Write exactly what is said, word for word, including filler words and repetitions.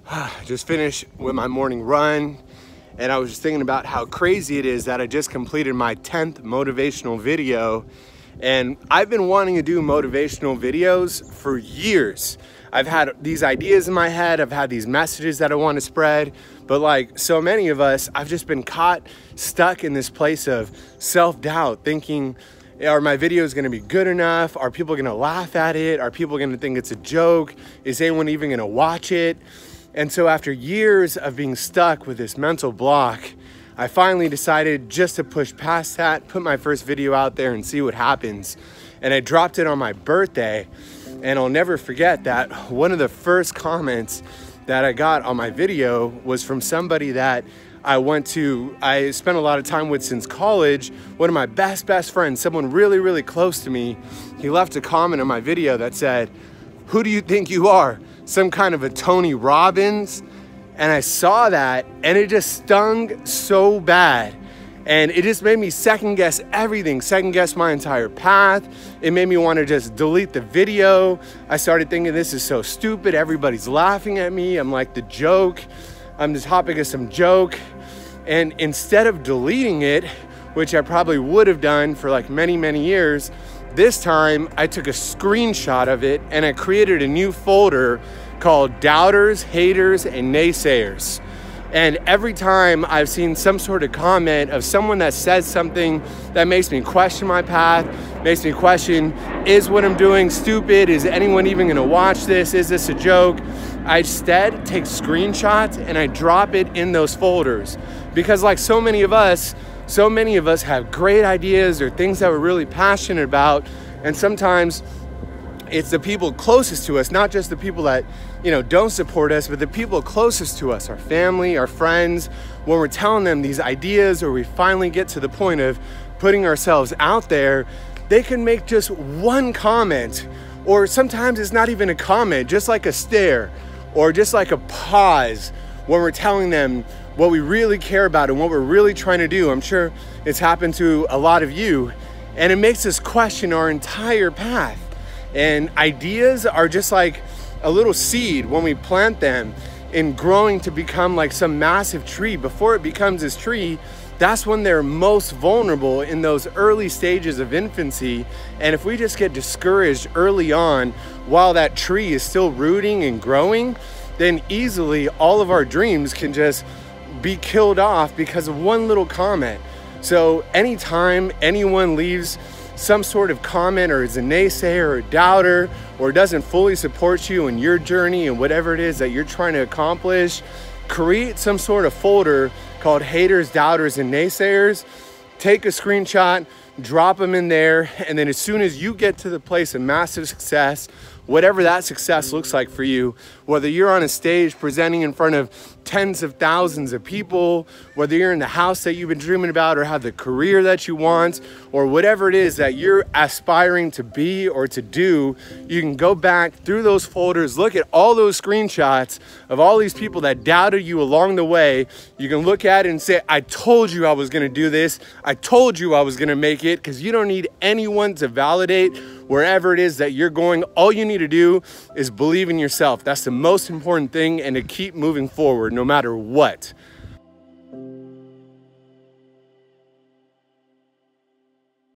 I just finished with my morning run, and I was just thinking about how crazy it is that I just completed my tenth motivational video. And I've been wanting to do motivational videos for years. I've had these ideas in my head, I've had these messages that I want to spread, but like so many of us, I've just been caught stuck in this place of self-doubt, thinking, are my videos gonna be good enough? Are people gonna laugh at it? Are people gonna think it's a joke? Is anyone even gonna watch it? And so after years of being stuck with this mental block, I finally decided just to push past that, put my first video out there and see what happens. And I dropped it on my birthday, and I'll never forget that one of the first comments that I got on my video was from somebody that I went to, I spent a lot of time with since college, one of my best, best friends, someone really, really close to me. He left a comment on my video that said, "Who do you think you are? Some kind of a Tony Robbins?" And I saw that and it just stung so bad. And it just made me second guess everything, second guess my entire path. It made me want to just delete the video. I started thinking, this is so stupid. Everybody's laughing at me. I'm like the joke. I'm the topic of some joke. And instead of deleting it, which I probably would have done for like many, many years, this time I took a screenshot of it and I created a new folder called Doubters, Haters, and Naysayers. And every time I've seen some sort of comment of someone that says something that makes me question my path, makes me question, is what I'm doing stupid? Is anyone even gonna watch this? Is this a joke? I instead take screenshots and I drop it in those folders. Because like so many of us, so many of us have great ideas or things that we're really passionate about. And sometimes it's the people closest to us, not just the people that, you know, don't support us, but the people closest to us, our family, our friends, when we're telling them these ideas or we finally get to the point of putting ourselves out there, they can make just one comment, or sometimes it's not even a comment, just like a stare or just like a pause when we're telling them what we really care about and what we're really trying to do. I'm sure it's happened to a lot of you, and it makes us question our entire path. And ideas are just like a little seed when we plant them in growing to become like some massive tree. Before it becomes this tree, that's when they're most vulnerable, in those early stages of infancy. And if we just get discouraged early on while that tree is still rooting and growing, then easily all of our dreams can just be killed off because of one little comment. So anytime anyone leaves some sort of comment or is a naysayer or a doubter or doesn't fully support you in your journey and whatever it is that you're trying to accomplish, create some sort of folder called Haters, Doubters, and Naysayers. Take a screenshot, drop them in there, and then as soon as you get to the place of massive success, whatever that success looks like for you, whether you're on a stage presenting in front of tens of thousands of people, whether you're in the house that you've been dreaming about or have the career that you want, or whatever it is that you're aspiring to be or to do, you can go back through those folders, look at all those screenshots of all these people that doubted you along the way. You can look at it and say, I told you I was gonna do this. I told you I was gonna make it, because you don't need anyone to validate wherever it is that you're going. All you need to do is believe in yourself. That's the most important thing, and to keep moving forward no matter what.